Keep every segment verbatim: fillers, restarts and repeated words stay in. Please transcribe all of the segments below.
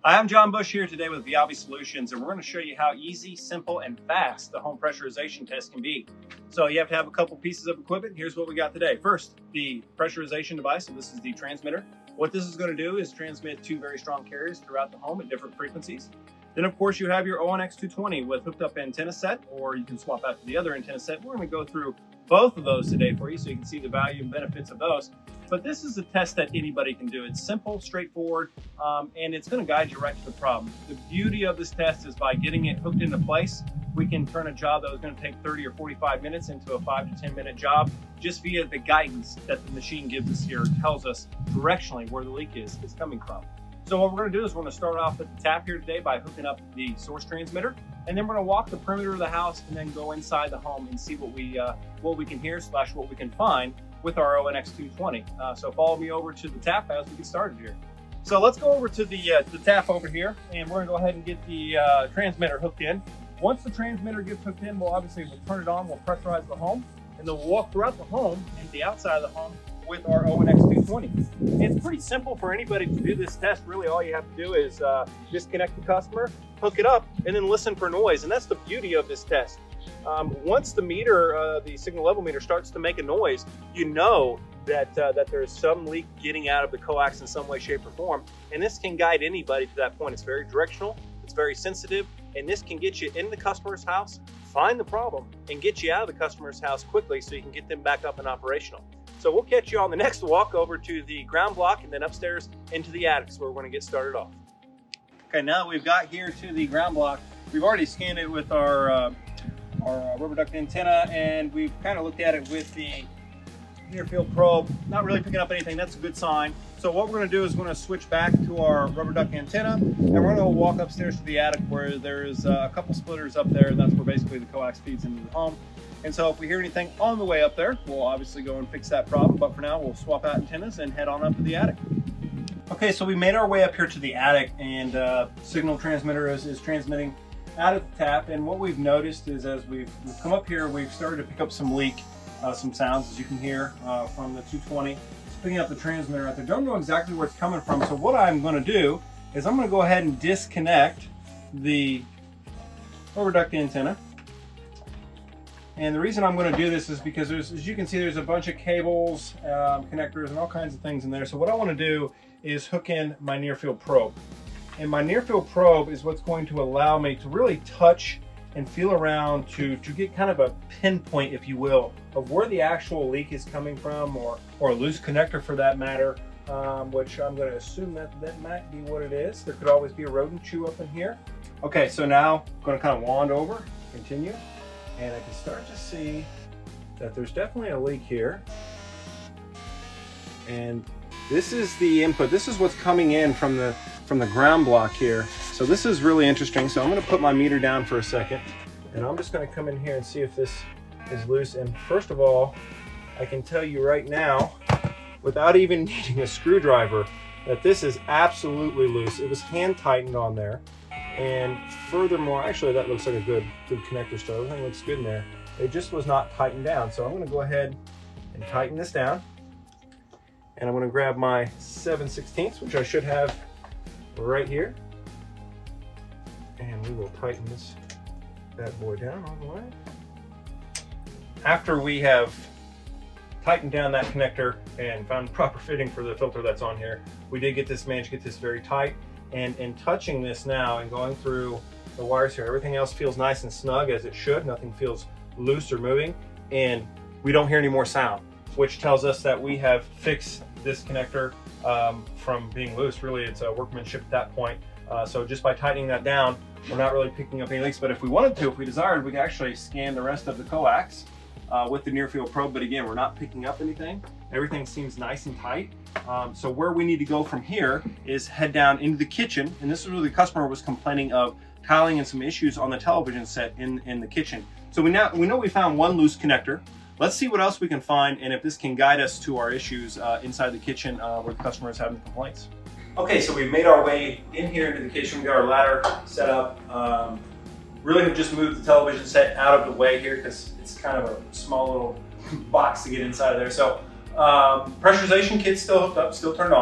Hi, I'm John Bush here today with VIAVI Solutions, and we're going to show you how easy, simple, and fast the home pressurization test can be. So you have to have a couple pieces of equipment. Here's what we got today. First, the pressurization device. So this is the transmitter. What this is going to do is transmit two very strong carriers throughout the home at different frequencies. Then, of course, you have your O N X two twenty with hooked up antenna set, or you can swap out to the other antenna set. We're going to go through both of those today for you so you can see the value and benefits of those. But this is a test that anybody can do. It's simple, straightforward, um, and it's going to guide you right to the problem. The beauty of this test is by getting it hooked into place, we can turn a job that was going to take thirty or forty-five minutes into a five to ten minute job just via the guidance that the machine gives us here. It tells us directionally where the leak is, is coming from. So what we're going to do is we're going to start off at the tap here today by hooking up the source transmitter, and then we're going to walk the perimeter of the house and then go inside the home and see what we uh, what we can hear slash what we can find with our O N X two twenty. Uh, so follow me over to the tap as we get started here. So let's go over to the, uh, the tap over here, and we're going to go ahead and get the uh, transmitter hooked in. Once the transmitter gets hooked in, we'll obviously we'll turn it on, we'll pressurize the home, and then we'll walk throughout the home and the outside of the home with our O N X two twenty. It's pretty simple for anybody to do this test. Really all you have to do is uh, disconnect the customer, hook it up, and then listen for noise. And that's the beauty of this test. Um, once the meter, uh, the signal level meter starts to make a noise, you know that, uh, that there's some leak getting out of the coax in some way, shape, or form. And this can guide anybody to that point. It's very directional, it's very sensitive, and this can get you in the customer's house, find the problem, and get you out of the customer's house quickly so you can get them back up and operational. So we'll catch you on the next walk over to the ground block and then upstairs into the attics where we're going to get started off. Okay, now we've got here to the ground block. We've already scanned it with our, uh, our rubber duck antenna, and we've kind of looked at it with the near field probe. Not really picking up anything. That's a good sign. So what we're going to do is we're going to switch back to our rubber duck antenna, and we're going to walk upstairs to the attic where there's uh, a couple splitters up there, and that's where basically the coax feeds into the home. And so if we hear anything on the way up there, we'll obviously go and fix that problem. But for now, we'll swap out antennas and head on up to the attic. Okay, so we made our way up here to the attic, and uh, signal transmitter is, is transmitting out of the tap. And what we've noticed is as we've, we've come up here, we've started to pick up some leak, uh, some sounds, as you can hear uh, from the two twenty. It's picking up the transmitter out there. Don't know exactly where it's coming from. So what I'm going to do is I'm going to go ahead and disconnect the rubber duck antenna. And the reason I'm going to do this is because there's, as you can see, there's a bunch of cables, um, connectors, and all kinds of things in there. So what I want to do is hook in my near field probe. And my near field probe is what's going to allow me to really touch and feel around to, to get kind of a pinpoint, if you will, of where the actual leak is coming from, or, or a loose connector for that matter, um, which I'm going to assume that that might be what it is. There could always be a rodent chew up in here. Okay, so now I'm going to kind of wand over, continue. And I can start to see that there's definitely a leak here. And this is the input. This is what's coming in from the from the ground block here. So this is really interesting. So I'm going to put my meter down for a second, and I'm just going to come in here and see if this is loose. And first of all, I can tell you right now, without even needing a screwdriver, that this is absolutely loose. It was hand tightened on there. And furthermore, actually that looks like a good good connector still. Everything looks good in there. It just was not tightened down. So I'm going to go ahead and tighten this down. And I'm going to grab my seven sixteenths, which I should have right here. And we will tighten this bad boy down all the way. After we have tightened down that connector and found the proper fitting for the filter that's on here, we did get this, managed to get this very tight. And in touching this now and going through the wires here, everything else feels nice and snug as it should. Nothing feels loose or moving, and we don't hear any more sound, which tells us that we have fixed this connector um, from being loose. Really, it's a workmanship at that point. Uh, so just by tightening that down, we're not really picking up any leaks. But if we wanted to, if we desired, we could actually scan the rest of the coax uh, with the near field probe. But again, we're not picking up anything. Everything seems nice and tight. Um, so where we need to go from here is head down into the kitchen. And this is where the customer was complaining of tiling and some issues on the television set in, in the kitchen. So we, now, we know we found one loose connector. Let's see what else we can find and if this can guide us to our issues uh, inside the kitchen uh, where the customer is having complaints. Okay, so we've made our way in here into the kitchen. We got our ladder set up. Um, really have just moved the television set out of the way here because it's kind of a small little box to get inside of there. So um, pressurization kit's still hooked up, still turned on.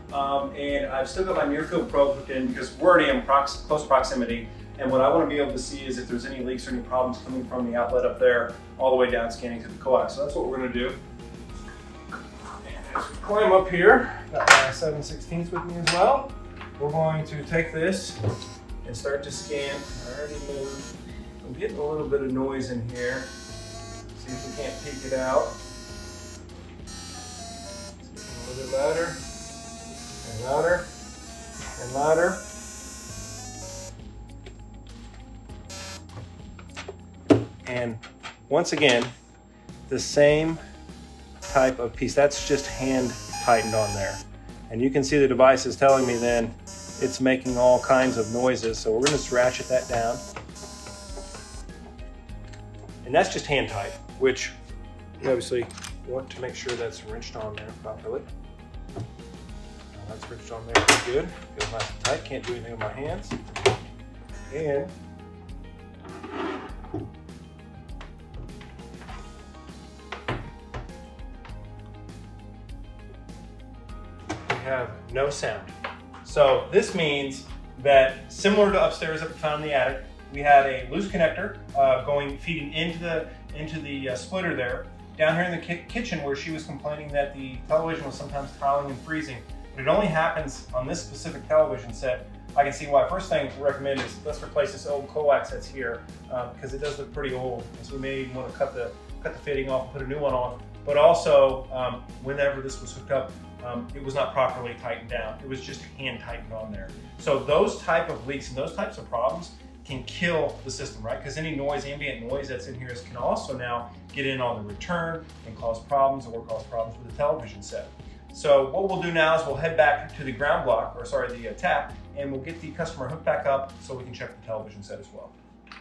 Um, and I've still got my near field probe hooked in because we're already in prox close proximity. And what I want to be able to see is if there's any leaks or any problems coming from the outlet up there all the way down scanning to the coax. So that's what we're going to do. And as we climb up here, got my seven sixteenths with me as well. We're going to take this and start to scan. I already moved. I'm getting a little bit of noise in here. See if we can't peek it out. A little bit louder, and louder, and louder. And once again, the same type of piece. That's just hand tightened on there. And you can see the device is telling me then it's making all kinds of noises. So we're going to ratchet that down. And that's just hand tight, which you obviously want to make sure that's wrenched on there properly. Now that's wrenched on there pretty good. Feels nice and tight. Can't do anything with my hands. And have no sound. So this means that similar to upstairs that we found in the attic, we had a loose connector uh, going feeding into the into the uh, splitter there. Down here in the ki kitchen where she was complaining that the television was sometimes tiling and freezing, but it only happens on this specific television set. I can see why. First thing to recommend is let's replace this old coax that's here um, because it does look pretty old, and so we may even want to cut the cut the fitting off and put a new one on. But also, um, whenever this was hooked up, um, it was not properly tightened down. It was just hand tightened on there. So those type of leaks and those types of problems can kill the system, right? Because any noise, ambient noise that's in here is, can also now get in on the return and cause problems or cause problems with the television set. So what we'll do now is we'll head back to the ground block, or sorry, the uh, tap, and we'll get the customer hooked back up so we can check the television set as well.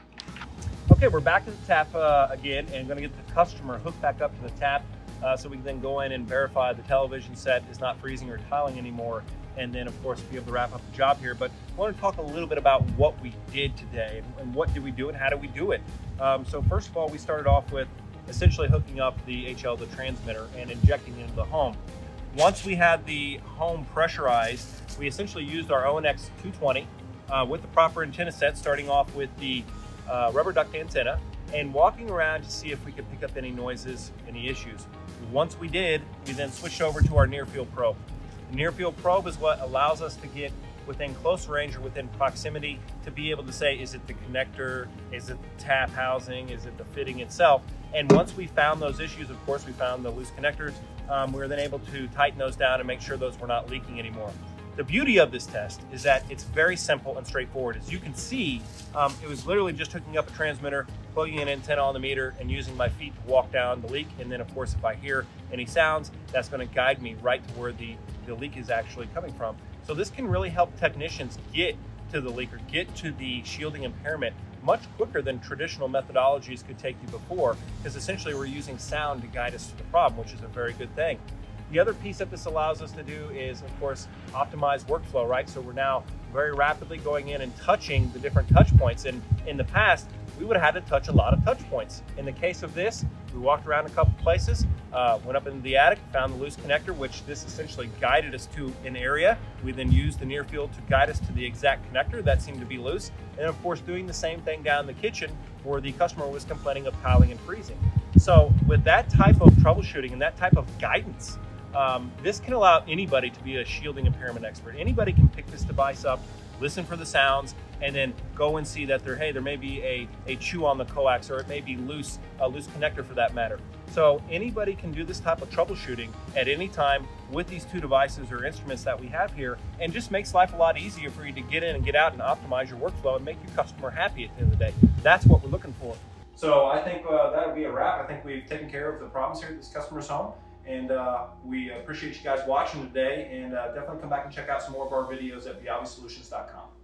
Okay, we're back to the tap uh, again, and going to get the customer hooked back up to the tap uh, so we can then go in and verify the television set is not freezing or tiling anymore, and then of course be able to wrap up the job here. But I want to talk a little bit about what we did today and, and what did we do and how did we do it. Um, so first of all, we started off with essentially hooking up the H L, the transmitter, and injecting it into the home. Once we had the home pressurized, we essentially used our O N X two twenty uh, with the proper antenna set, starting off with the uh, rubber duct antenna and walking around to see if we could pick up any noises, any issues. Once we did, we then switched over to our near field probe. The near field probe is what allows us to get within close range or within proximity to be able to say, is it the connector, is it the tap housing, is it the fitting itself? And once we found those issues, of course, we found the loose connectors, um, we were then able to tighten those down and make sure those were not leaking anymore. The beauty of this test is that it's very simple and straightforward. As you can see, um, it was literally just hooking up a transmitter, plugging an antenna on the meter, and using my feet to walk down the leak. And then, of course, if I hear any sounds, that's going to guide me right to where the, the leak is actually coming from. So this can really help technicians get to the leak or get to the shielding impairment much quicker than traditional methodologies could take you before, because essentially we're using sound to guide us to the problem, which is a very good thing. The other piece that this allows us to do is, of course, optimize workflow, right? So we're now very rapidly going in and touching the different touch points. And in the past, we would have had to touch a lot of touch points. In the case of this, we walked around a couple places, uh, went up into the attic, found the loose connector, which this essentially guided us to an area. We then used the near field to guide us to the exact connector that seemed to be loose. And of course, doing the same thing down in the kitchen where the customer was complaining of tiling and freezing. So with that type of troubleshooting and that type of guidance, Um, this can allow anybody to be a shielding impairment expert. Anybody can pick this device up, listen for the sounds, and then go and see that there, hey, there may be a, a chew on the coax, or it may be loose, a loose connector for that matter. So anybody can do this type of troubleshooting at any time with these two devices or instruments that we have here, and just makes life a lot easier for you to get in and get out and optimize your workflow and make your customer happy at the end of the day. That's what we're looking for. So I think uh, that would be a wrap. I think we've taken care of the problems here at this customer's home. And uh, we appreciate you guys watching today, and uh, definitely come back and check out some more of our videos at V I A V I solutions dot com.